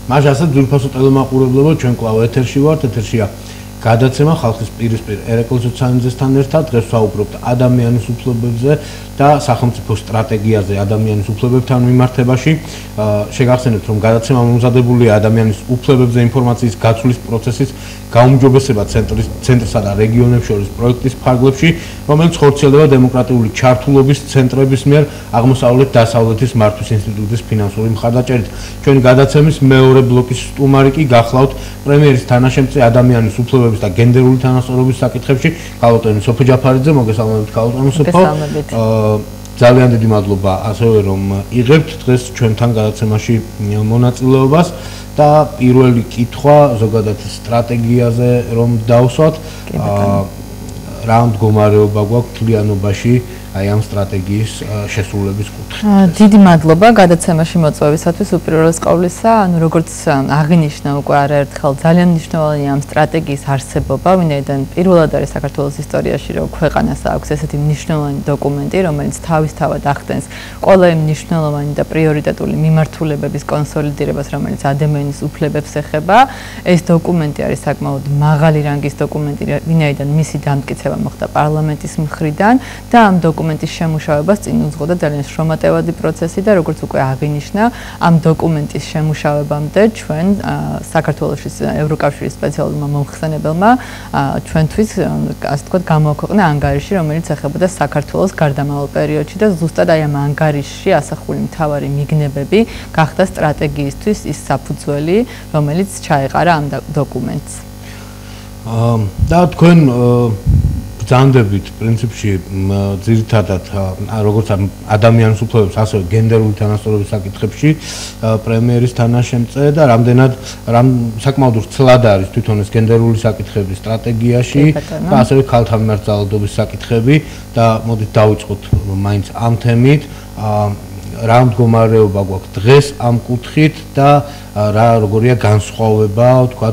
მაშინ ასე ძვირფასო ტელემაყურებლებო ჩვენ კვლავ ეთერში ვართ, ეთერშია გადაცემა ხალხის პირისპირ ერეკლ ცოცხალძესთან ერთად დღეს ვსაუბრობთ ადამიანის უფლებებზე და სახელმწიფო სტრატეგიაზე ადამიანის უფლებებთან მიმართებაში. შეგახსენებთ, რომ გადაცემა მომზადებულია ადამიანის უფლებებზე ინფორმაციის გაცვლის პროცესის გაუმჯობესება ცენტრსა და რეგიონებს შორის პროექტის ფარგლებში, რომელიც ხორციელდება დემოკრატიული ჩართულობის ცენტრების მიერ აღმოსავლეთ-დასავლეთის მართვის ინსტიტუტის ფინანსური მხარდაჭერით. ჩვენი გადაცემის მეორე ბლოკის სტუმარი კი გახლავთ პრემიერის თანაშემწე ადამიანის უფლებების და გენდერული თანასწორობის საკითხებში ქალბატონი სოფო ჯაფარიძე. მოგესალმებით ქალბატონო სოფო. ძალიან დიდი მადლობა ასევე რომ იღებთ დღეს ჩვენთან გადაცემაში მონაწილეობას და პირველი კითხვა ზოგადად სტრატეგიაზე რომ დავსვათ. რა მდგომარეობა გვაქვს თლიანობაში აი ამ სტრატეგიის შესრულების კუთხით. დიდი მადლობა გადაცემაში მოწვევისათვის უპირველეს ყოვლისა, როგორც აღინიშნა უკვე არაერთხელ ძალიან მნიშვნელოვანია ამ სტრატეგიის არსებობა, ვინაიდან პირველად არის საქართველოს ისტორიაში, რომ ქვეყანას აქვს ესეთი მნიშვნელოვანი დოკუმენტი, რომელიც თავისთავად ახდენს ყველა იმ მნიშვნელოვანი და პრიორიტეტული მიმართულებების კონსოლიდირებას, რომელიც ადამიანის უფლებებს ეხება. ეს დოკუმენტი არის საკმაოდ მაღალი რანგის დოკუმენტი, ვინაიდან მისი დამტკიცება მოხდა პარლამენტის მხრიდან და ამ დოკუმენტის შემუშავებას წინ უძღოდა ძალიან შრომატევადი პროცესი და როგორც უკვე აღინიშნა, ამ დოკუმენტის შემუშავებამდე ჩვენ საქართველოში ევროკავშირის სპეციალურმა მომხსენებელმა ჩვენთვის ასე ვთქვათ გამოაქვეყნა ანგარიში, რომელიც ეხებოდა საქართველოს გარდამავალ პერიოდში და ზუსტად აი ამ ანგარიშში ასახული მთავარი მიგნებები გახდა სტრატეგიისთვის ის საფუძველი, რომელიც ჩაეყარა ამ დოკუმენტს. და თქვენ ბრძანდებით პრინციპში ძირითადად როგორც ადამიანის უფლებებს, ასევე გენდერული თანასწორობის საკითხებში პრემიერის თანაშემწე და რამდენად საკმაოდ ვრცლად არის თვითონ ეს გენდერული საკითხები სტრატეგიაში და ასევე ქალთა მიმართ ძალადობის საკითხები და მოდით დავიწყოთ მაინც ამ თემით. რა მდგომარეობა გვაქვს დღეს ამ კუთხით და როგორია განსხვავება თქვათ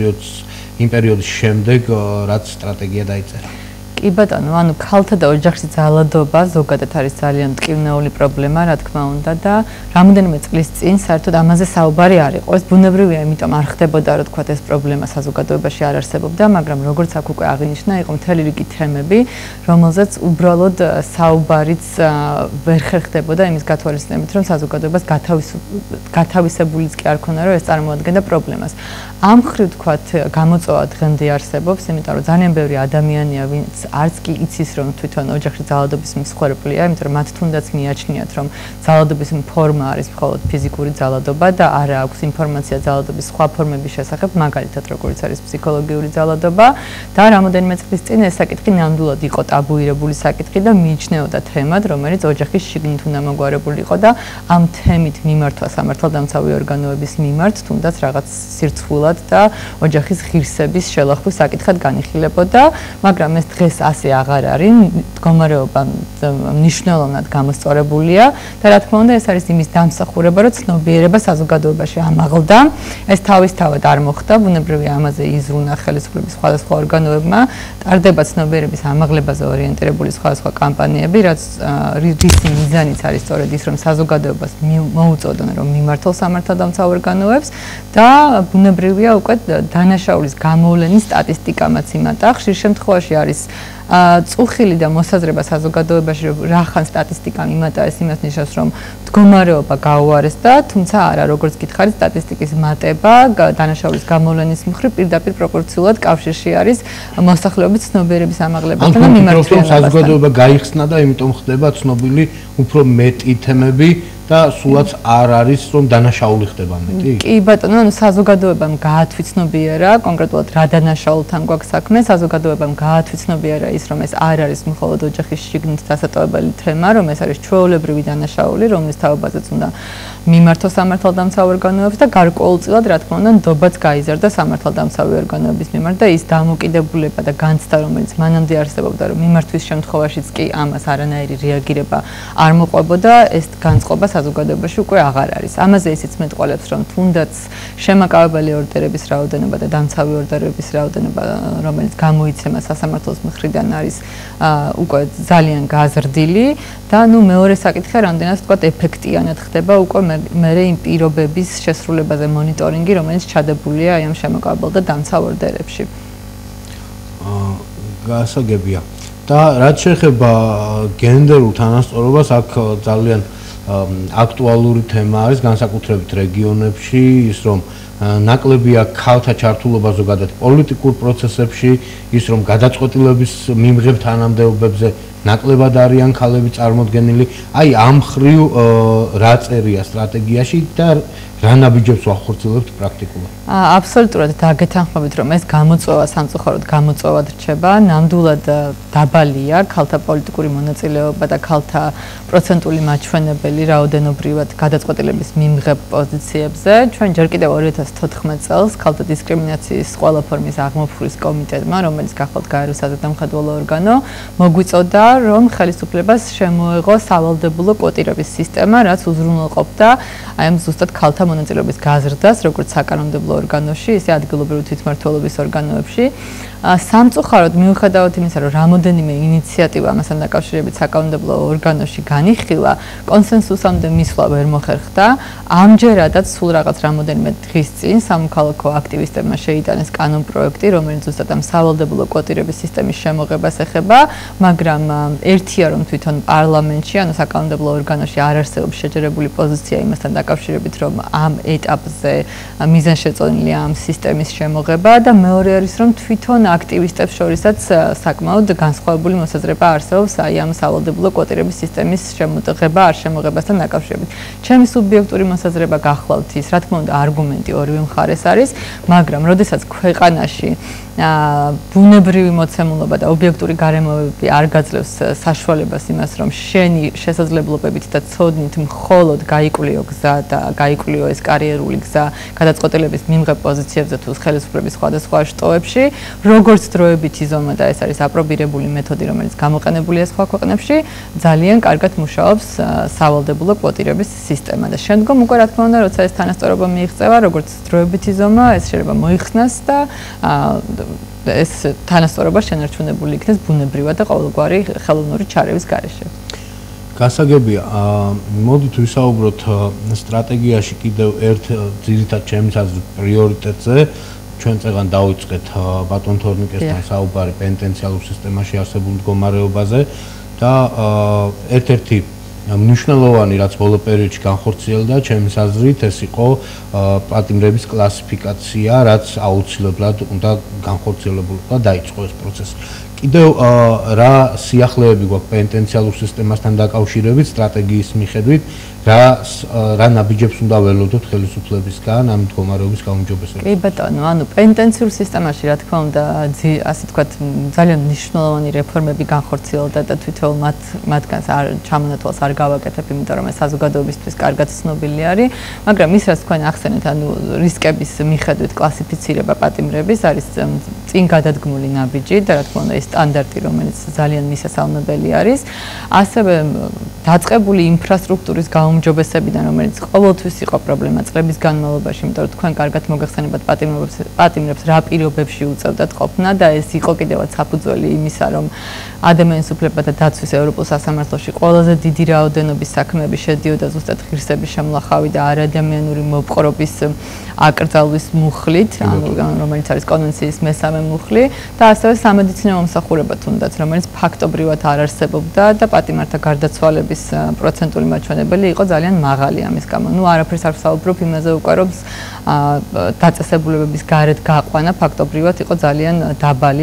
იმ პერიოდის შემდეგ რაც სტრატეგია დაიწერა. კი ბატონო, ანუ ქალთა და ოჯახში ძალადობა ზოგადად არის ძალიან მტკივნეული პრობლემა, რა თქმა უნდა და რამოდენიმე წლის წინ საერთოდ ამაზე საუბარი არ იყო. ეს ბუნებრივია, იმიტომ არ ხდებოდა, რომ თქვათ ეს პრობლემა საზოგადოებაში არ არსებობდა, მაგრამ როგორც აქ უკვე აღინიშნა, იყო მთელი რიგი თემები, რომელზეც უბრალოდ საუბარიც ვერ ხერხდებოდა იმის გათვალისწინებით, რომ საზოგადოებას გათავისებულიც კი არ ქონა, რომ ეს წარმოადგენდა პრობლემას. ამ მხრივ თქვათ გამოწვევა დღემდე არსებობს, იმიტომ რომ ძალიან ბევრი ადამიანია, ვინც არც კი იცის რომ თვითონ ოჯახში ძალადობის მსხვერპლია, იმიტომ რომ მათ თუნდაც მიაჩნიათ რომ ძალადობის ფორმა არის მხოლოდ ფიზიკური ძალადობა და არა აქვს ინფორმაცია ძალადობის სხვა ფორმების შესახებ, მაგალითად როგორც არის ფსიქოლოგიური ძალადობა და რამოდენიმე წლის წინ ეს საკითხი ნამდვილად იყო ტაბუირებული საკითხი და მიიჩნეოდა თემად, რომელიც ოჯახის შიგნით უნდა მოგვარებულიყო და ამ თემით მიმართვა სამართალდამცავი ორგანოების მიმართ თუნდაც რაღაც სირცხვილად და ოჯახის ღირსების შელახვის საკითხად განიხილებოდა, მაგრამ ეს დღეს ასე აღარ არის, მდგომარეობა მნიშვნელოვნად გამოსწორებულია და რა თქმა უნდა ეს არის იმის დამსახურება, რომ ცნობიერება საზოგადოებაში ამაღლდა. ეს თავისთავად არ მოხდა, ბუნებრივია ამაზე იზრუნა ხელისუფლების სხვადასხვა ორგანოებმა, ტარდება ცნობიერების ამაღლებაზე ორიენტირებული სხვადასხვა კამპანიები, რის მიზანიც არის სწორედ ის, რომ საზოგადოებას მოუწოდონ, რომ მიმართონ სამართალდამცავ ორგანოებს და ბუნებრივია უკვე დანაშაულის გამოვლენის სტატისტიკამაც იმატა. ხშირ შემთხვევაში არის წუხილი და მოსაზრება საზოგადოებაში, რომ რახან სტატისტიკა იმატა, ეს იმას ნიშნავს, რომ მდგომარეობა გაუარესდა, თუმცა არა, როგორც გითხარით, სტატისტიკის მატება დანაშაულის გამოვლენის მხრივ პირდაპირ პროპორციულად კავშირში არის მოსახლეობის ცნობიერების ამაღლებასთან და მიმართვიანობასთან. საზოგადოება გაიხსნა და იმიტომ ხდება ცნობილი უფრო მეტი თემები და სულაც არ არის რომ დანაშაული ხდება მეტი? კი ბატონო, ანუ საზოგადოებამ გაათვიცნობიერა, კონკრეტულად რა დანაშაულთან გვაქვს საქმე, საზოგადოებამ გაათვიცნობიერა ის, რომ ეს არ არის მხოლოდ ოჯახის შიგნით დასატოვებელი თემა, რომ ეს არის ჩვეულებრივი დანაშაული, რომლის თაობაზეც უნდა მიმართოს სამართალდამცავ ორგანოებს და გარკვეულწილად, რა თქმა უნდა, ნდობაც გაიზარდა სამართალდამცავი ორგანოების მიმართ და ის დამოკიდებულება და განცდა, რომელიც მანამდე არსებობდა, რომ მიმართვის შემთხვევაშიც კი ამას არანაირი რეაგირება არ მოყვებოდა, ეს განწყობა საზოგადოებაში უკვე აღარ არის. ამაზე ისიც მეტყველებს, რომ თუნდაც შემაკავებელი ორდერების რაოდენობა და დამცავი ორდერების რაოდენობა, რომელიც გამოიცემა სასამართლოს მხრიდან არის უკვე ძალიან გაზრდილი და მეორე საკითხი რამდენად თქვათ ეფექტიანად ხდება უკვე მე იმ პირობების შესრულებაზე მონიტორინგი, რომელიც ჩადებულია აი ამ შემაკავებელ და დამცავ ორდერებში. გასაგებია. და რაც შეეხება გენდერულ თანასწორობას, აქ ძალიან აქტუალური თემა არის განსაკუთრებით რეგიონებში, ის რომ ნაკლებია ქალთა ჩართულობა ზოგადად პოლიტიკურ პროცესებში, ის რომ გადაწყვეტილების მიმღებ თანამდებობებზე ნაკლებად არიან ქალები წარმოდგენილი. აი ამ მხრივ რა წერია სტრატეგიაში და რა ნაბიჯებს ვახორციელებთ პრაქტიკულად? აბსოლუტურად დაგეთანხმებით, რომ ეს გამოწვევა სამწუხაროდ გამოწვევად რჩება, ნამდვილად დაბალია ქალთა პოლიტიკური მონაწილეობა და ქალთა პროცენტული მაჩვენებელი რაოდენობრივად გადაწყვეტილების მიმღებ პოზიციებზე. ჩვენ ჯერ კიდევ 2014 წელს ქალთა დისკრიმინაციის ყველა ფორმის აღმოფხვრიის კომიტეტმა, რომელიც გახლავთ გაეროს საზედამხედველო ორგანო, მოგვიწოდა, რომ ხელისუფლებას შემოეღო სავალდებულო კვოტირების სისტემა, რაც უზრუნველყოფდა აი ამ ზუსტად ქალთა მონაწილეობის გაზრდას, როგორც საკანონმდებლო ორგანოში, ისე ადგილობრივი თვითმმართველობის ორგანოებში. სამწუხაროდ მიუხედავად იმისა, რომ რამოდენიმე ინიციატივა ამასთან დაკავშირებით საკანონმდებლო ორგანოში განიხილა, კონსენსუსამდე მისვლა ვერ მოხერხდა. ამჯერადაც სულ რაღაც რამოდენიმე დღის წინ სამოქალაქო აქტივისტებმა შეიტანეს კანონპროექტი, რომელიც ზუსტად ამ სავალდებულო კვოტირების სისტემის შემოღებას ეხება, მაგრამ ერთია რომ თვითონ პარლამენტში, ანუ საკანონმდებლო ორგანოში არ არსებობს შეჯერებული პოზიცია იმასთან დაკავშირებით, რომ ამ ეტაპზე მიზანშეწონილია ამ სისტემის შემოღება და მეორე არის რომ თვითონ აქტივისტებს შორისაც საკმაოდ განსხვავებული მოსაზრება არსებობს აი ამ სავალდებულო კვოტირების სისტემის შემოღება არ შემოღებასთან დაკავშირებით. ჩემი სუბიექტური მოსაზრება გახლავთ ის, რა თქმა უნდა, არგუმენტი ორივე მხარეს არის, მაგრამ როდესაც ქვეყანაში ბუნებრივი მოცემულობა და ობიექტური გარემოებები არ გაძლევს საშუალებას იმას, რომ შენი შესაძლებლობებით და ცოდნით მხოლოდ გაიკვლიო გზა და გაიკვლიო ეს კარიერული გზა გადაწყვეტილების მიმღებ პოზიციებზე თუ ხელისუფლების სხვადასხვა შტოებში, როგორც დროებითი ზომა და ეს არის აპრობირებული მეთოდი, რომელიც გამოყენებულია სხვა ქვეყნებში, ძალიან კარგად მუშაობს სავალდებულო კვოტირების სისტემა და შემდგომ უკვე რა თქმა უნდა, როცა ეს თანასწორობა მიიღწევა, როგორც დროებითი ზომა, ეს შეიძლება მოიხსნას და ეს თანასწორობა შენარჩუნებული იქნეს ბუნებრივად და ყოველგვარი ხელოვნური ჩარევის გარეშე. გასაგებია, მოდით ვისაუბროთ სტრატეგიაში კიდევ ერთ ძირითად ჩემს აზრით პრიორიტეტზე. ჩვენ წეგან დავიწყეთ ბატონ თორნიკესთან საუბარი პენტენციალურ სისტემაში არსებულ მდგომარეობაზე და ერთ-ერთი მნიშვნელოვანი რაც ბოლო პერიოდში განხორციელდა, ჩემს აზრით, ეს იყო პატიმრების კლასიფიკაცია, რაც აუცილებლად უნდა განხორციელებულიყო და დაიწყო ეს პროცესი. კიდევ რა სიახლეები გვაქვს პენტენციალურ სისტემასთან დაკავშირებით სტრატეგიის მიხედვით, რა ნაბიჯებს უნდა ველოდოთ ხელისუფლებისგან ამ მდგომარეობის გაუმჯობესებისას? კი ბატონო, ანუ პენტენციურ სისტემაში რა თქმა უნდა, ასე ვთქვათ, ძალიან მნიშვნელოვანი რეფორმები განხორციელდა და თვითონ მათგანს ჩამონათვალს არ გავაკეთებ, იმიტომ რომ ეს საზოგადოებისთვის კარგად ცნობილი არის, მაგრამ ის რაც თქვენ ახსენეთ, ანუ რისკების მიხედვით კლასიფიცირება პატიმრების არის წინ გადადგმული ნაბიჯი და რა თქმა უნდა ეს სტანდარტი, რომელიც ძალიან მისასალმებელი არის, ასევე დაწყებული ინფრასტრუქტურის გაუმჯობესებიდან, რომელიც ყოველთვის იყო პრობლემა წლების განმავლობაში, იმიტომ რომ თქვენ კარგად მოგეხსენებათ პატიმრებს რა პირობებში უწევდათ ყოფნა და ეს იყო კიდევაც საფუძველი იმისა, რომ ადამიანის უფლებათა დაცვის ევროპულ სასამართლოში ყველაზე დიდი რაოდენობის საქმეები შედიოდა ზუსტად ღირსების შემლახავი და არადამიანური მოპყრობის აკრძალვის მუხლით, რომელიც არის კონვენციის მესამე მუხლი და ასევე სამედიცინო მომსახურება თუნდაც, რომელიც ფაქტობრივად არ არსებობდა და პატიმართა გარდაცვალების პროცენტული მაჩვენებელი იყო ძალიან მაღალი ამის გამო. ნუ არაფერს არ ვსაუბრობ იმაზე უკვე, რომ დაწესებულებების გარეთ გაყვანა ფაქტობრივად იყო ძალიან დაბალი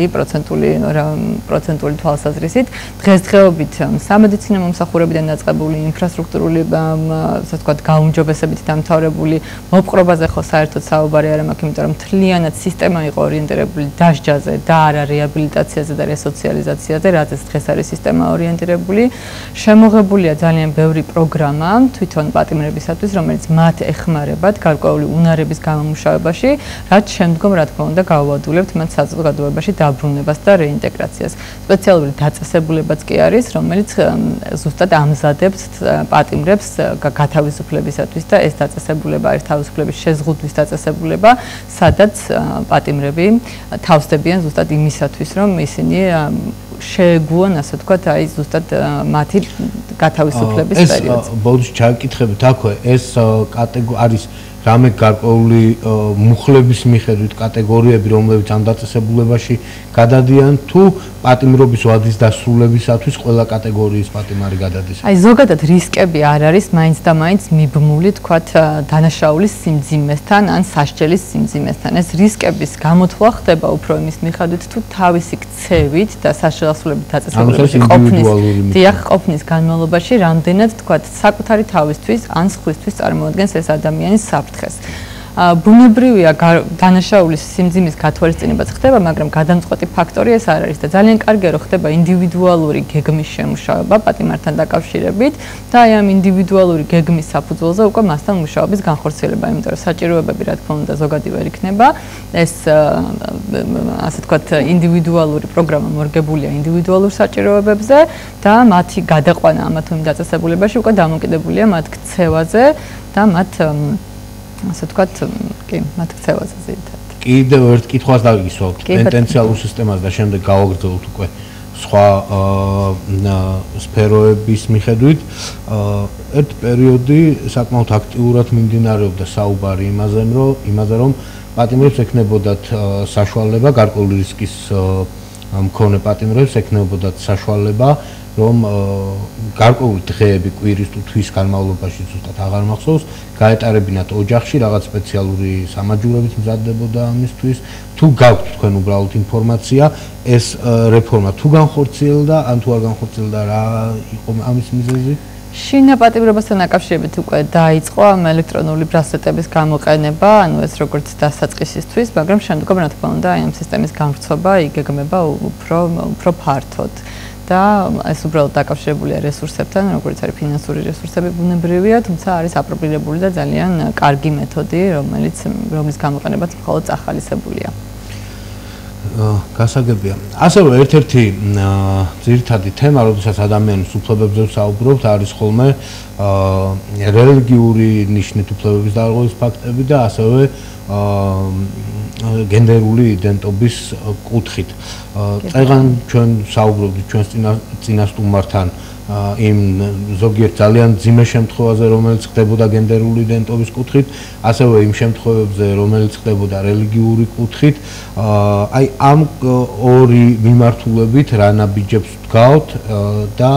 პროცენტული თვალსაზრისით. დღესდღეობით სამედიცინო მომსახურებიდან დაწყებული ინფრასტრუქტურული, ასე ვთქვათ, გაუმჯობესებით დამთავრებული მოპყრობაზე ხო საერთოდ საუბარი არ მაქვს, იმიტომ რომ მთლიანად სისტემა იყო ორიენტირებული დასჯაზე და არა რეაბილიტაციაზე და რესოციალიზაციაზე, რადგან დღეს არის სისტემა ორიენტირებული. შემოღებული მიღებულია ძალიან ბევრი პროგრამა თვითონ პატიმრებისათვის, რომელიც მათ ეხმარებათ გარკვეული უნარების გამომუშავებაში, რაც შემდგომ რა თქმა უნდა გაუადულებთ მათ საზოგადოებაში დაბრუნებას და რეინტეგრაციას. სპეციალური დაწესებულებაც კი არის, რომელიც ზუსტად ამზადებს პატიმრებს გათავისუფლებისათვის და ეს დაწესებულება არის თავისუფლების შეზღუდვის დაწესებულება, სადაც პატიმრები თავსდებიან ზუსტად იმისათვის, რომ ისინი შეეგუონ, ასე ვთქვათ, აი ზუსტად მათი გათავისუფლების პერიოდს. ეს ბოლოს ჩაკითხებით აქვე, ეს კატეგორია არის რამე გარკვეული მუხლების მიხედვით კატეგორიები, რომლებიც ამ დაწესებულებაში გადადიან, თუ პატიმრობის ვადის დასრულებისათვის ყველა კატეგორიის პატიმარი გადადის. აი ზოგადად რისკები არ არის მაინც და მაინც მიბმული, თქვათ, დანაშაულის სიმძიმესთან ან სასჯელის სიმძიმესთან. ეს რისკების გამოთვლა ხდება უფრო იმის მიხედვით, თუ თავისი ქცევით და საშუალებით დაწესებულებაში ყოფნის განმავლობაში რამდენად, თქვათ, საკუთარი თავისთვის ან სხვისთვის წარმოადგენს ეს ადამიანის საფრთხეს. ბუნებრივია დანაშაულის სიმძიმის გათვალისწინებაც ხდება, მაგრამ გადამწყვეტი ფაქტორი ეს არ არის და ძალიან კარგია რომ ხდება ინდივიდუალური გეგმის შემუშავება პატიმართან დაკავშირებით და აი ამ ინდივიდუალური გეგმის საფუძველზე უკვე მასთან მუშაობის განხორციელება, იმიტომ რომ საჭიროებები რა თქმა უნდა ზოგადი ვერ იქნება. ეს ასე ვთქვათ ინდივიდუალური პროგრამა მორგებულია ინდივიდუალურ საჭიროებებზე და მათი გადაყვანა ამა თუ იმ დაწესებულებაში უკვე დამოკიდებულია მათ ქცევაზე და მათ ასე ვთქვათ, კი, მათ ქცევაზე ზედმეტად. კიდევ ერთ კითხვას დაგისვავთ პენტენციალურ სისტემას და შემდეგ გავაგრძელოთ უკვე სხვა სფეროების მიხედვით. ერთ პერიოდი საკმაოდ აქტიურად მიმდინარეობდა საუბარი იმაზე, რომ პატიმრებს ექნებოდათ საშუალება, გარკვეული რისკის მქონე პატიმრებს ექნებოდათ საშუალება, რომ გარკვეული დღეები კვირის თუ თვის განმავლობაში ზუსტად აღარ მახსოვს, გაეტარებინათ ოჯახში, რაღაც სპეციალური სამაჯურებით მზადდებოდა ამისთვის. თუ გაქვთ თქვენ უბრალოდ ინფორმაცია, ეს რეფორმა თუ განხორციელდა, ან თუ არ განხორციელდა, რა იყო ამის მიზეზი? შინაპატიმრებასთან დაკავშირებით უკვე დაიწყო ამ ელექტრონული ბრასლეტების გამოყენება, ანუ ეს როგორც დასაწყისისთვის, მაგრამ შემდგომ რა თქმა უნდა, აი ამ სისტემის გამვრცობა იგეგმება უფრო ფართოდ. და ეს უბრალოდ დაკავშირებულია რესურსებთან, როგორც არის ფინანსური რესურსები ბუნებრივია, თუმცა არის აპრობირებული და ძალიან კარგი მეთოდი, რომლის გამოყენებაც მხოლოდ ახალისებულია. გასაგებია. ასევე ერთ-ერთი ძირითადი თემა, როდესაც ადამიანის უფლებებზე ვსაუბრობთ, არის ხოლმე რელიგიური ნიშნით უფლებების დარღვევის ფაქტები და ასევე გენდერული იდენტობის კუთხით. წეგან ჩვენ საუბრობთ ჩვენს წინასწარმართან იმ ზოგიერთ ძალიან ძიმე შემთხვევაზე, რომელიც ხდებოდა გენდერული იდენტობის კუთხით, ასევე იმ შემთხვევებზე, რომელიც ხდებოდა რელიგიური კუთხით. აი ამ ორი მიმართულებით რა ნაბიჯებს ვდგავთ და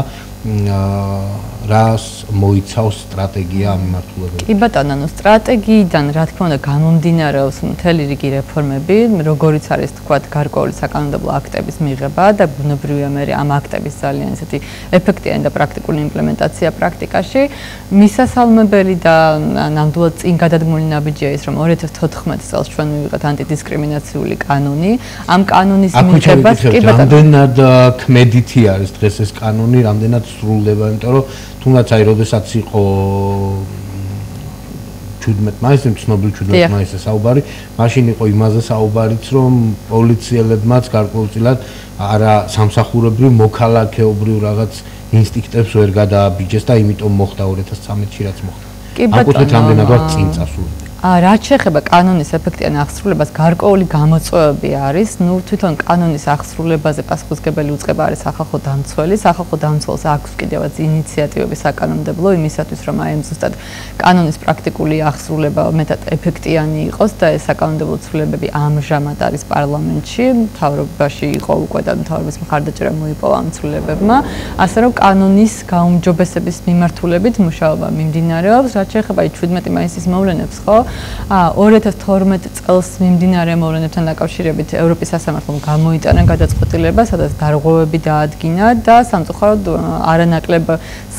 რას მოიცავს სტრატეგია ამ მიმართულებებით? კი ბატონო, ანუ სტრატეგიიდან რა თქმა უნდა გამომდინარეობს მთელი რიგი რეფორმები, როგორიც არის თქვათ გარკვეული საკანონმდებლო აქტების მიღება და ბუნებრივია მე ამ აქტების ძალიან ესეთი ეფექტიანი და პრაქტიკული იმპლემენტაცია პრაქტიკაში. მისასალმებელი და ნამდვილად წინ გადადგმული ნაბიჯია ის, რომ 2014 წელს ჩვენ მივიღეთ ანტიდისკრიმინაციული კანონი. ამ კანონის მიღებას კი ბატონო, რამდენად ქმედითი არის დღეს ეს კანონი, რამდენად სრულდება, იმიტომ რომ თუნდაც აი როდესაც იყო 17 მაისზე, ცნობილი 17 მაისზე საუბარი, მაშინ იყო იმაზე საუბარიც, რომ პოლიციელებმაც გარკვეულწილად არა სამსახურებრივ, მოქალაქეობრივ რაღაც ინსტინქტებს ვერ გადააბიჯეს და იმიტომ მოხდა 2013-ში რაც მოხდა. ამ კუთხით რამდენად ვარ წინ წასული? რაც შეეხება კანონის ეფექტიან აღსრულებას, გარკვეული გამოწვევები არის. ნუ თვითონ კანონის აღსრულებაზე პასუხისმგებელი უწყება არის სახალხო დამცველი. სახალხო დამცველს აქვს კიდევაც ინიციატივები საკანონმდებლო იმისათვის, რომ აი ზუსტად კანონის პრაქტიკული აღსრულება მეტად ეფექტიანი იყოს და ეს საკანონმდებლო ცვლილებები ამჟამად არის პარლამენტში. მთავრობაში იყო უკვე და მთავრობის მხარდაჭერა მოიპოვა ამ ცვლილებებმა. ასე რომ კანონის გაუმჯობესების მიმართულებით მუშაობა მიმდინარეობს. რაც შეეხება 17 მაისის მოვლენებს, ხო? 2012 წელს მიმდინარე მოვლენებთან დაკავშირებით ევროპის სასამართლომ გამოიტანა გადაწყვეტილება, სადაც დარღვევები დაადგინა და სამწუხაროდ არანაკლებ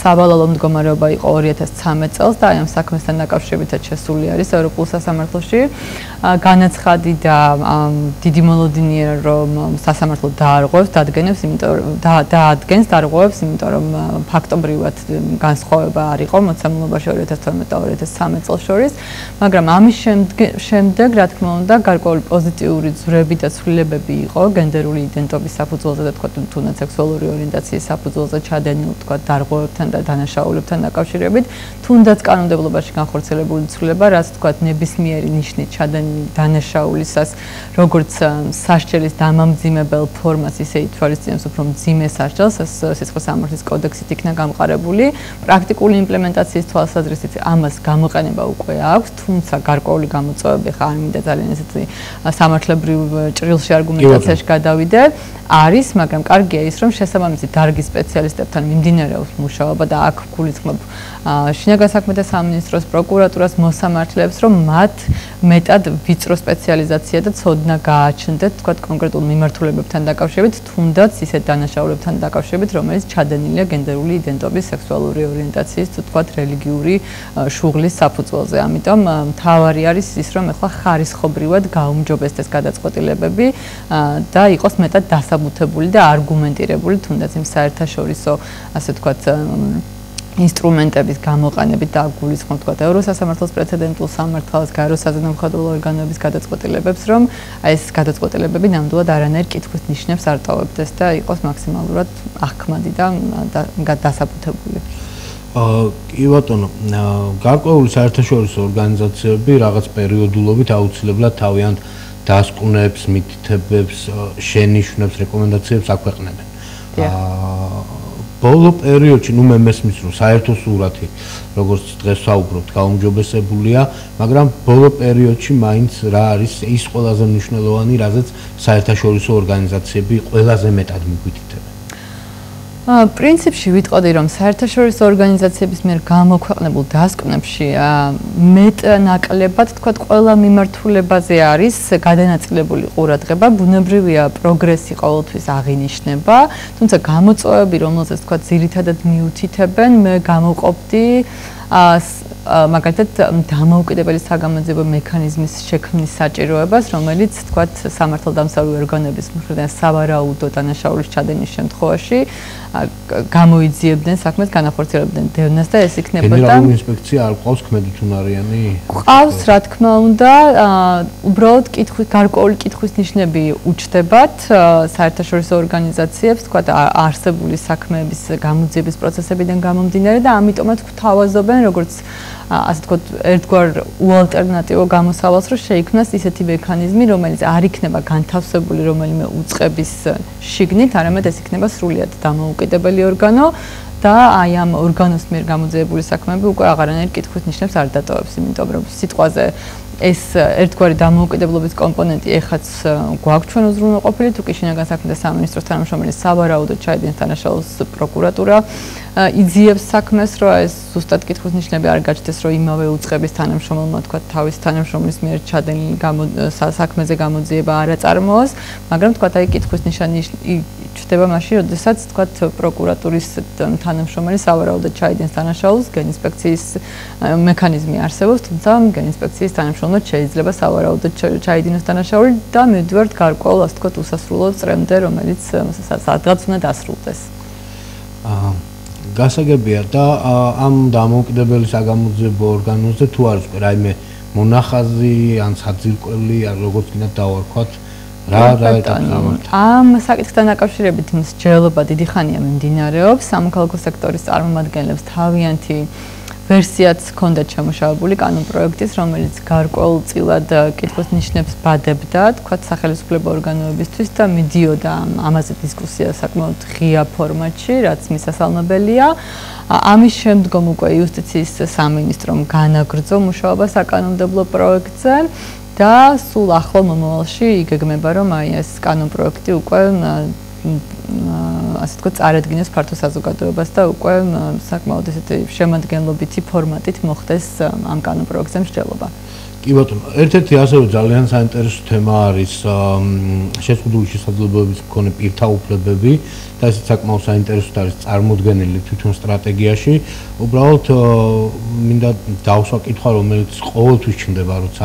სავალალო მდგომარეობა იყო 2013 წელს და ამ საქმესთან დაკავშირებითაც შესული არის ევროპულ სასამართლოში. განაცხადი და დიდი მოლოდინია რომ სასამართლო დაარღვევს, დაადგენს დარღვევებს, იმიტომ რომ ფაქტობრივად განსხვავება არ იყო მოცემულობაში 2012 და 2013 წელს შორის, მაგრამ ამის შემდეგ, რა თქმა უნდა, გარკვეული პოზიტიური ძვრები და ცვლილებები იყო გენდერული იდენტობის საფუძველზე და თქვა თუნდაც სექსუალური ორიენტაციის საფუძველზე ჩადენილ თქვა დარღვევებთან და დანაშაულებთან დაკავშირებით, თუნდაც კანონმდებლობაში განხორციელებული ცვლილება, რაც თქვა ნებისმიერი ნიშნით ჩადენილი დანაშაულისას, როგორც სასჯელის დამამძიმებელ ფორმას, ისე ითვალისწინებს უფრო მძიმე სასჯელს, სიცხეს სამართლის კოდექსით იქნა გამყარებული. პრაქტიკული იმპლემენტაციის თვალსაზრისით ამას გამოყენება უკვე აქვს, თუმცა გარკვეული გამოწვევები ხა არ მინდა ძალიან ესეთი სამართლებრივ ჭრილში არგუმენტაციაში გადავიდე, არის, მაგრამ კარგია ის, რომ შესაბამისი დარგის სპეციალისტებთან მიმდინარეობს მუშაობა და აქ გულისხმობ შინაგან საქმეთა სამინისტროს, პროკურატურას, მოსამართლეებს, რომ მათ მეტად ვიწრო სპეციალიზაცია და ცოდნა გააჩნდეთ, თქვა კონკრეტულ მიმართულებებთან დაკავშირებით, თუნდაც ისეთ დანაშაულებთან დაკავშირებით, რომელიც ჩადენილია გენდერული იდენტობის, სექსუალური ორიენტაციის, თქვა რელიგიური შუღლის საფუძველზე. ამიტომ მთავარი არის ის, რომ ახლა ხარისხობრივად გაუმჯობესდეს გადაწყვეტილებები და იყოს მეტად დასაბუთებული და არგუმენტირებული, თუნდაც იმ საერთაშორისო, ასე ვთქვათ, ინსტრუმენტების გამოყენებით და გულისხმობ თქვა ევროსასამართლოს პრეცედენტულ სამართალს, გაერო საზოგადოებრივი ორგანოების გადაწყვეტილებებს, რომ ეს გადაწყვეტილებები ნამდვილად არანაირ კითხვის ნიშნებს არ ტოვებდეს და იყოს მაქსიმალურად ახმადი და დასაბუთებული. კი ბატონო, გარკვეული საერთაშორისო ორგანიზაციები რაღაც პერიოდულობით აუცილებლად თავიანთ დასკვნებს, მითითებებს, შენიშვნებს, რეკომენდაციებს აქვეყნებენ. ბოლო პერიოდში, მე მესმის რომ საერთო სურათი, როგორც დღეს საუბრობთ, გაუმჯობესებულია, მაგრამ ბოლო პერიოდში მაინც რა არის ის ყველაზე მნიშვნელოვანი, რაზეც საერთაშორისო ორგანიზაციები ყველაზე მეტად მიგვითითებენ. პრინციპში ვიტყოდი, რომ საერთაშორისო ორგანიზაციების მიერ გამოქვეყნებულ დასკვნებში მეტნაკლებად, თქვა, ყველა მიმართულებაზე არის გადანაწილებული ყურადღება, ბუნებრივია პროგრესი ყოველთვის აღინიშნება, თუმცა გამოწვევები, რომელზეც თქვა, ძირითადად მიუთითებენ, მე გამოვყოფდი მაგალითად დამოუკიდებელი საგამოძიებო მექანიზმის შექმნის საჭიროებას, რომელიც თქვა სამართალდამცავი ორგანოების მხრიდან სავარაუდო დანაშაულის ჩადენის შემთხვევაში გამოიძიებდნენ საქმეს, განახორციელებდნენ დევნას და ეს იქნებოდა გენერალური ინსპექცია არ ყავს ქმედუთუნარიანი? ყავს, რა თქმა უნდა, უბრალოდ გარკვეული კითხვის ნიშნები უჩნდებათ საერთაშორისო ორგანიზაციებს, თქვა არსებული საქმეების გამოძიების პროცესებიდან გამომდინარე და ამიტომაც გვთავაზობენ, როგორც ასე ვთქვათ, ერთგვარ უალტერნატივო გამოსავალს, რომ შეიქმნას ისეთი მექანიზმი, რომელიც არ იქნება განთავსებული რომელიმე უწყების შიგნით, არამედ ეს იქნება სრულიად დამოუკიდებელი ორგანო და აი ამ ორგანოს მიერ გამოძიებული საქმეები უკვე აღარანაირ კითხვის ნიშნებს არ დატოვებს, იმიტომ რომ სიტყვაზე ეს ერთგვარი დამოუკიდებლობის კომპონენტი ეხაც გვაქვს ჩვენ უზრუნველყოფილი, თუ კი შინაგან საქმეთა სამინისტროს თანამშრომელი სავარაუდოდ ჩაიდინეს დანაშაულს პროკურატურა იძიებს საქმეს, რომ ეს ზუსტად კითხვის ნიშნები არ გაჩნდეს, რომ იმავე უწყების თანამშრომელმა თქვა თავის თანამშრომლის მიერ ჩადენილი საქმეზე გამოძიება არ აწარმოოს, მაგრამ თქვა აი კითხვის ნიშანი ჩდება მაშინ, როდესაც თქვა პროკურატურის თანამშრომელი სავარაუდოდ ჩაიდინეს დანაშაულს, გენინსპექციის მექანიზმი არსებობს, თუმცა გენინსპექციის თანამშრომლად შეიძლება სავარაუდოდ ჩაიდინოს დანაშაული და მივდივართ გარკვეულ, ასე ვთქვათ, უსასრულო წრემდე, რომელიც სადღაც უნდა დასრულდეს. გასაგებია და ამ დამოუკიდებელი საგამოძიებო ორგანოზე თუ არის რაიმე მონახაზი ან საძირკველი, როგორც გინდათ დავარქვათ, რა ამ საკითხთან დაკავშირებით მსჯელობა დიდი ხანია მიმდინარეობს, სამოქალაქო სექტორის წარმომადგენლებს თავიანთი ვერსიაც ჰქონდათ შემუშავებული კანონპროექტის, რომელიც გარკვეულწილად კითხვის ნიშნებს ბადებდა, თქვათ სახელმწიფო ორგანოებისთვის და მიდიოდა ამაზე დისკუსია საკმაოდ ღია ფორმატში, რაც მისასალმებელია. ამის შემდგომ უკვე იუსტიციის სამინისტრომ განაგრძო მუშაობა საკანონმდებლო პროექტზე და სულ ახლო მომავალში იგეგმება, რომ აი ეს კანონპროექტი უკვე ასე ვთქვათ, წარადგინოს ფართო საზოგადოებას და უკვე საკმაოდ ესეთი შემადგენლობითი ფორმატით მოხდეს ამ კანონპროექტზე მსჯელობა. კი ბატონო, ერთ-ერთი ასევე ძალიან საინტერესო თემა არის შეზღუდული შესაძლებლობების მქონე პირთა უფლებები და ესეც საკმაოდ საინტერესო არის წარმოდგენილი თვითონ სტრატეგიაში. უბრალოდ მინდა დავსვა კითხვა, რომელიც ყოველთვის ჩნდება, როცა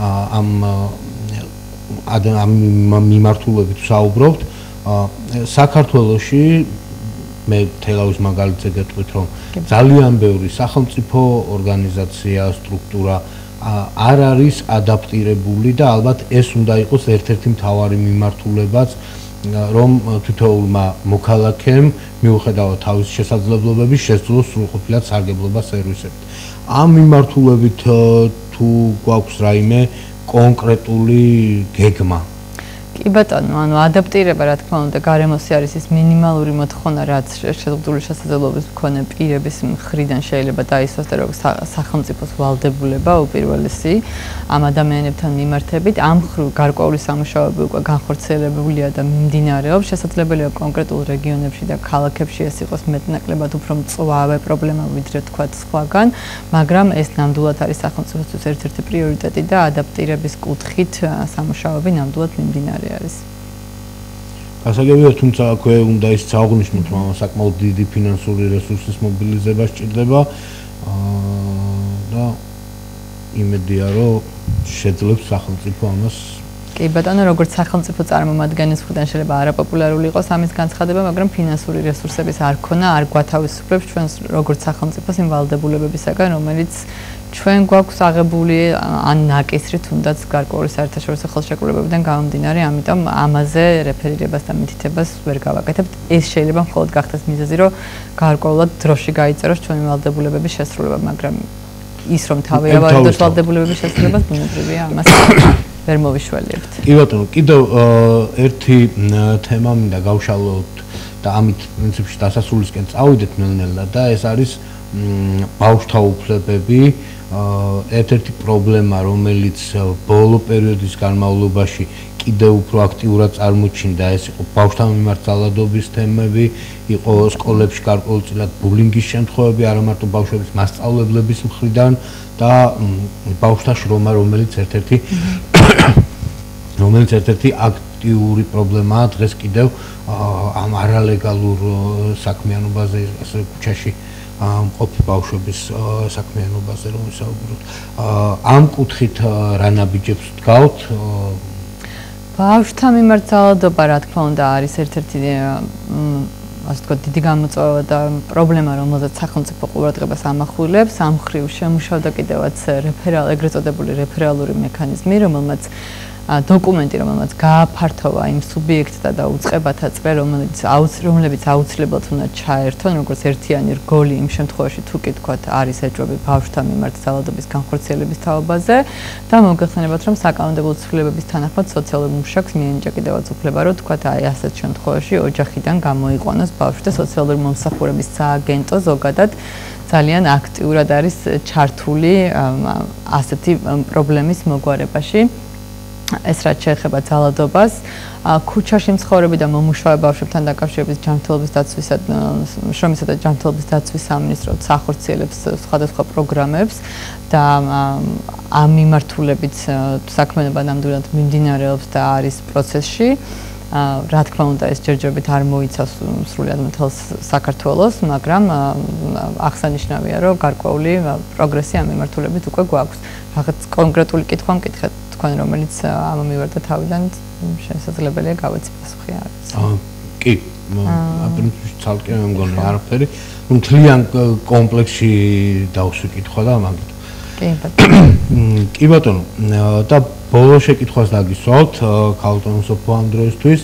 ამ მიმართულებით ვსაუბრობთ. საქართველოში მე თელავის მაგალითზე გეტყვით, რომ ძალიან ბევრი სახელმწიფო ორგანიზაცია, სტრუქტურა არ არის ადაპტირებული და ალბათ ეს უნდა იყოს ერთ-ერთი მთავარი მიმართულებაც, რომ თითოეულმა მოქალაქემ მიუხედავად თავის შესაძლებლობების შესძლოს სრულყოფილად სარგებლობა სერვისებით. ამ მიმართულებით თუ გვაქვს რაიმე კონკრეტული გეგმა? კი ბატონო, ანუ ადაპტირება, რა თქმა უნდა, გარემოსი არის ის მინიმალური მოთხოვნა, რაც შეზღუდული შესაძლებლობის მქონე პირების მხრიდან შეიძლება დაისვას და როგორც სახელმწიფოს ვალდებულება უპირველესი ამ ადამიანებთან მიმართებით. ამ გარკვეული სამუშაოები უკვე განხორციელებულია და მიმდინარეობს. შესაძლებელია კონკრეტულ რეგიონებში და ქალაქებში ეს იყოს მეტნაკლებად უფრო მწვავე პრობლემა, ვიდრე თქვათ სხვაგან, მაგრამ ეს ნამდვილად არის სახელმწიფოსთვის ერთ-ერთი პრიორიტეტი და ადაპტირების კუთხით სამუშაოები ნამდვილად მიმდინარეობს. გასაგებია, თუმცა აქვე უნდა ის აღნიშნოთ, რომ საკმაოდ დიდი ფინანსური რესურსის მობილიზება სჭირდება და იმედია, რომ შეძლებს სახელმწიფო ამას. კი ბატონო, როგორც სახელმწიფო წარმომადგენლის მხრიდან შეიძლება არაპოპულარული იყოს ამის განცხადება, მაგრამ ფინანსური რესურსების არ ქონა არ გვათავისუფლებს ჩვენს როგორც სახელმწიფოს იმ ვალდებულებებისაგან, რომელიც ჩვენ გვაქვს აღებული ან ნაკისრი თუნდაც გარკვეული საერთაშორისო ხელშეკრულებებიდან გამომდინარე, ამიტომ ამაზე რეფერირებას და მითითებას ვერ გავაკეთებთ. ეს შეიძლება მხოლოდ გახდეს მიზეზი, რომ გარკვეულად დროში გაიწეროს ჩვენი ვალდებულებების შესრულება, მაგრამ ის რომ თავი ავარდოს ვალდებულებების შესრულებას ბუნებრივია ამას ვერ მოვიშველებთ. კი ბატონო, კიდევ ერთი თემა მინდა გავშალოთ და ამით პრინციპში დასასრულისკენ წავიდეთ ნელ-ნელა და ეს არის ბავშვთა უფლებები. ერთ-ერთი პრობლემა, რომელიც ბოლო პერიოდის განმავლობაში კიდევ უფრო აქტიურად წარმოჩინდა, ეს იყო ბავშვთა მიმართ ძალადობის თემები, იყო სკოლებში გარკვეულწილად ბულინგის შემთხვევები, არა მარტო ბავშვების მასწავლებლების მხრიდან და ბავშვთა შრომა, რომელიც ერთ-ერთი აქტიური პრობლემაა დღეს კიდევ ამ არალეგალურ საქმიანობაზე, ასე ქუჩაში მყოფი ბავშვების საქმიანობაზე რომ ვისაუბროთ. ამ კუთხით რა ნაბიჯებს ვდგავთ? ბავშვთა მიმართ ძალადობა, რა თქმა უნდა, არის ერთ-ერთი ასე ვთქვათ, დიდი გამოწვევა და პრობლემა, რომელზეც სახელმწიფო ყურადღებას ამახვილებს. ამ მხრივ შემუშავდა კიდევაც ეგრეთ წოდებული რეფერალური მექანიზმი, რომელმაც დოკუმენტი, რომელმაც გააფართოვა იმ სუბიექტთა და უწყებათა წრე, რომლებიც აუცილებლად უნდა ჩაერთონ, როგორც ერთიანი რგოლი იმ შემთხვევაში, თუ კი თქვათ, არის ეჭვები ბავშვთა მიმართ ძალადობის განხორციელების თაობაზე და მოგეხსენებათ, რომ საკანონმდებლო ცვლილებების თანახმად სოციალურ მუშაკს მიენიჭა კიდევაც უფლება, რომ თქვათ, აი ასეთ შემთხვევაში ოჯახიდან გამოიყვანოს ბავშვი და სოციალური მომსახურების სააგენტო ზოგადად ძალიან აქტიურად არის ჩართული ასეთი პრობლემის მოგვარებაში. ეს რაც შეეხება ძალადობას, ქუჩაში მცხოვრები და მომუშავე ბავშვებთან დაკავშირებით შრომისა და ჯანმრთელობის დაცვის სამინისტროს ახორციელებს სხვადასხვა პროგრამებს და ამ მიმართულებით საქმიანობა ნამდვილად მიმდინარეობს და არის პროცესში. რა თქმა უნდა, ეს ჯერჯერობით არ მოიცავს სრულად მთელ საქართველოს, მაგრამ აღსანიშნავია, რომ გარკვეული პროგრესი ამ მიმართულებით უკვე გვაქვს. რაღაც კონკრეტული კითხვა მკითხეთ თქვენ, რომელიც ამომივარდა და თავიდან შესაძლებელია გავეცი პასუხი არის. კი, პრინციპში ცალკე მე მგონი არაფერი, მთლიან კომპლექსში დავსვი კითხვა და მაგით. კი ბატონო, და ბოლო შეკითხვას დაგისვათ ქალბატონ სოფო ამ დროისთვის.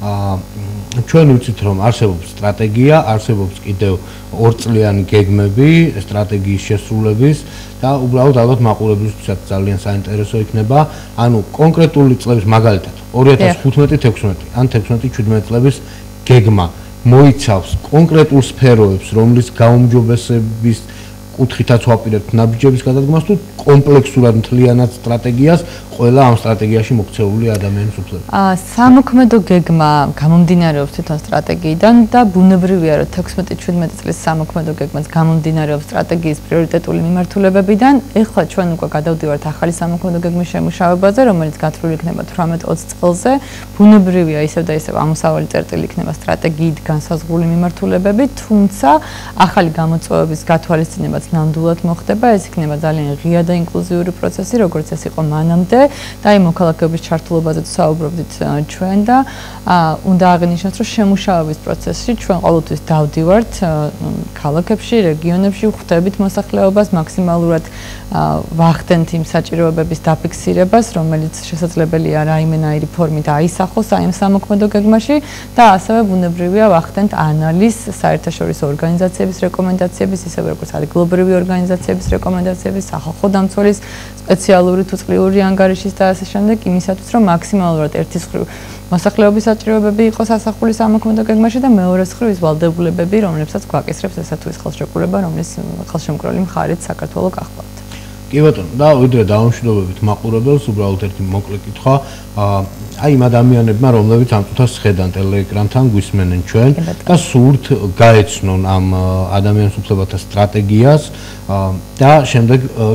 ჩვენ ვიცით, რომ არსებობს სტრატეგია, არსებობს კიდევ ორწლიანი გეგმები სტრატეგიის შესრულების და უბრალოდ ალბათ მაყურებლისთვისაც ძალიან საინტერესო იქნება, ანუ კონკრეტული წლების მაგალითად 2015-16 ან 16-17 წლების გეგმა მოიცავს კონკრეტულ სფეროებს, რომლის გაუმჯობესების კუთხითაც ვაპირებთ ნაბიჯების გადადგმას თუ კომპლექსურად მთლიანად სტრატეგიას ყველა ამ სტრატეგიაში მოქცეული ადამიანის უფლებები. სამოქმედო გეგმა გამომდინარეობს თვითონ სტრატეგიიდან და ბუნებრივია რომ 16-17 წლის სამოქმედო გეგმაც გამომდინარეობს სტრატეგიის პრიორიტეტული მიმართულებებიდან. ეხლა ჩვენ უკვე გადავდივართ ახალი სამოქმედო გეგმის შემუშავებაზე, რომელიც გათვლილი იქნება 18-20 წელზე. ბუნებრივია ისევ და ისევ ამოსავალი წერტილი იქნება სტრატეგიით განსაზღვრული მიმართულებები, თუმცა ახალი გამოწვევების გათვალისწინებაც ნამდვილად მოხდება. ეს იქნება ძალიან ღია და ინკლუზიური პროცესი, როგორც ეს იყო მანამდე. და აი მოქალაქეობის ჩართულობაზე საუბრობდით ჩვენ და უნდა აღინიშნოს, რომ შემუშავების პროცესში ჩვენ ყოველთვის დავდივართ ქალაქებში, რეგიონებში, ხვდებით მოსახლეობას, მაქსიმალურად ვახდენთ იმ საჭიროებების დაფიქსირებას, რომელიც შესაძლებელია რაიმენაირი ფორმით აისახოს აი ამ სამოქმედო გეგმაში და ასევე ბუნებრივია ვახდენთ ანალიზს საერთაშორისო ორგანიზაციების რეკომენდაციების, ისევე როგორც ადგილობრივი ორგანიზაციების რეკომენდაციების, სახალხო დამცველის სპეციალური თუ წლიური ანგარიშის და ასე შემდეგ, იმისათვის რომ მაქსიმალურად ერთის მხრივ მოსახლეობის საჭიროებები იყოს ასახული სამოქმედო გეგმაში და მეორეს მხრივ ის ვალდებულებები, რომლებსაც გვაკისრებს ესა თუ ის ხელშეკრულება, რომლის ხელშემკროლი მხარეც საქართველოს გახლავთ. კი ბატონო, და ვიდრე დავამშვიდობებით მაყურებელს, უბრალოდ ერთი მოკლე კითხვა, აი იმ ადამიანებმა, რომლებიც ამ წუთას ხედან ტელეეკრანთან, გვისმენენ ჩვენ და სურთ გაეცნონ ამ ადამიანის უფლებათა სტრატეგიას და შემდეგ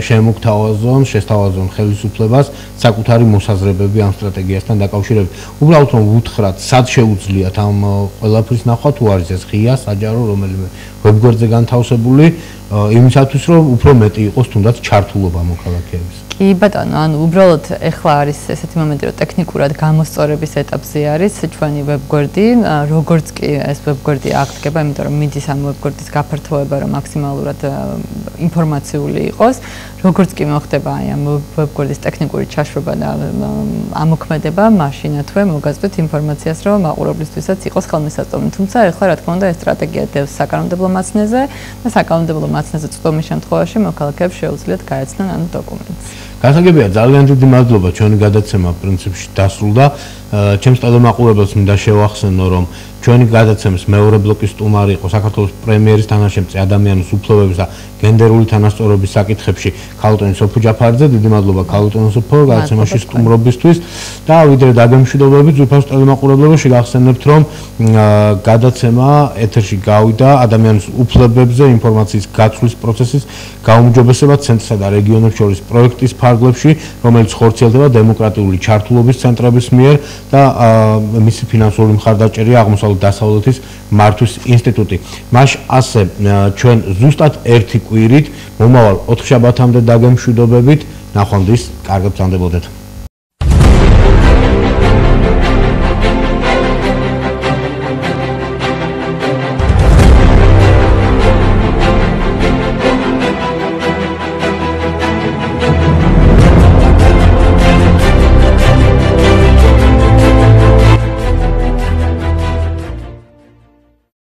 შესთავაზონ ხელისუფლებას საკუთარი მოსაზრებები ამ სტრატეგიასთან დაკავშირებით. უბრალოდ რომ ვუთხრათ, სად შეუძლიათ ამ ყველაფრის ნახვა, თუ არის ეს ღია, საჯარო, რომელიმე ვებგვერდზე განთავსებული, იმისათვის რომ უფრო მეტი იყოს თუნდაც ჩართულობა მოქალაქეების. კი ბატონო, ანუ უბრალოდ ეხლა არის ესეთი მომენტი, რომ ტექნიკურად გამოსწორების ეტაპზე არის ჩვენი ვებგვერდი, როგორც კი ეს ვებგვერდი აღდგება, იმიტომ რომ მიდის ამ ვებგვერდის გაფართოება, რომ მაქსიმალურად ინფორმაციული იყოს. როგორც კი მოხდება აი ამ ვებგვერდის ტექნიკური ჩაშვება და ამოქმედება, მაშინათვე მოგაწვით ინფორმაციას, რომ მაყურებლისთვისაც იყოს ხელმისაწვდომი. თუმცა ეხლა რა თქმა უნდა ეს სტრატეგია დევს საკანონმდებლო მაცნეზე და საკანონმდებლო მაცნეზე წვდომის შემთხვევაში მოქალაქეებს შეუძლიათ გაეცნონ ამ დოკუმენტს. გასაგებია, ძალიან დიდი მადლობა, ჩვენი გადაცემა პრინციპში დასრულდა. ჩემს ტელემაყურებელს მინდა შევახსენო, რომ ჩვენი გადაცემის მეორე ბლოკის სტუმარი იყო საქართველოს პრემიერის თანაშემწე ადამიანის უფლებების და გენდერული თანასწორობის საკითხებში ქალბატონი სოფო ჯაფარიძე. დიდი მადლობა ქალბატონო სოფო გადაცემაში სტუმრობისთვის და ვიდრე დაგემშვიდობებით ძვირფას ტელემაყურებელში გახსენებთ, რომ გადაცემა ეთერში გავიდა ადამიანის უფლებებზე ინფორმაციის გაცვლის პროცესის გაუმჯობესება ცენტრსა და რეგიონებს შორის პროექტის ფარგლებში, რომელიც ხორციელდება დემოკრატიული ჩართულობის ცენტრების მიერ და მისი ფინანსური მხარდაჭერია აღმოსავლეთ დასავლეთის მართვის ინსტიტუტი. მას ასე ჩვენ ზუსტად ერთი კვირით მომავალ 4 შაბათამდე დაგემშვიდობებით. ნახვამდის, კარგად ბრძანდებოდეთ.